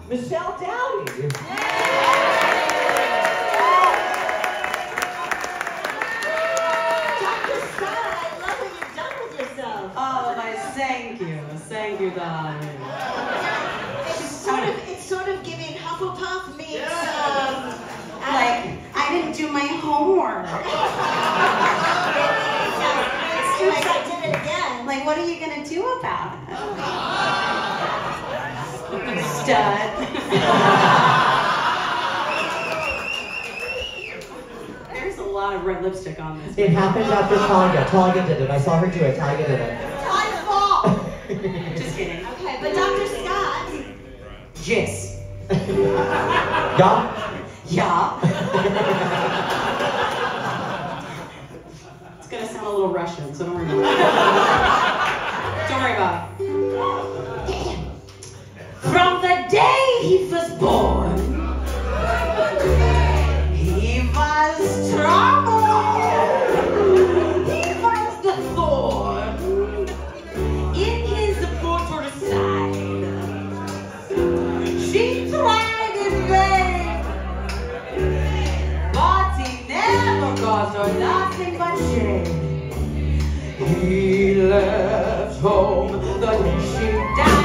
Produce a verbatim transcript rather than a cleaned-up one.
Michelle Dowdy. Doctor Scott, I love what you've done with yourself. Oh, my, thank you. Thank you, darling. It's sort of, it's sort of giving Hufflepuff meets, um, Like, I didn't do my homework. Oops, I did it again. Like, what are you gonna do about it? Stud. There's a lot of red lipstick on this. It happened after Talia. Talia did it. I saw her do it. Talia did it. My fault. Just kidding. Okay, but Doctor Scott. Jizz. Yeah? Yeah. It's gonna sound a little Russian, so don't worry about it. Don't worry about it. From the day he was born, he was trouble. He was the thorn in his mortal side. She tried in vain, but he never caused her nothing but shame. He left home the day she died.